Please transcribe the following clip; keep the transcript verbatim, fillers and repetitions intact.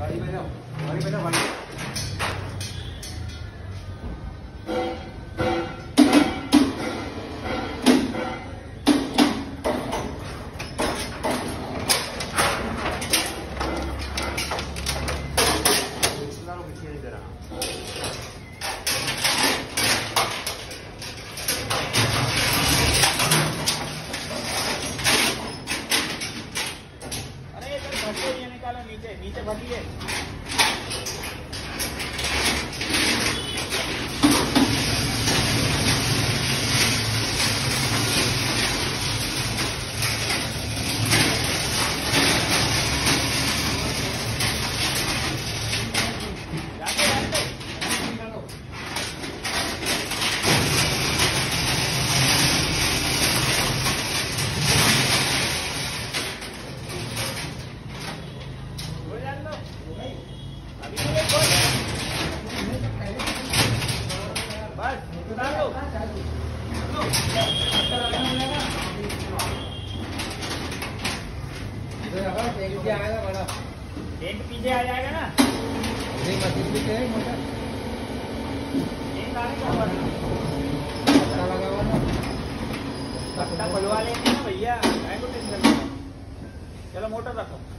गाड़ी में जाओ, गाड़ी में जाओ, गाड़ी नीचे नीचे भटिए आएगा बड़ा टेंट पीछे आ जाएगा ना। नहीं मशीन भी है मोटर टेंट आने का हुआ पत्ता लगा हुआ ना, पत्ता खुलवा लेंगे ना भैया, मैं को टेंशन। चलो मोटर रखो।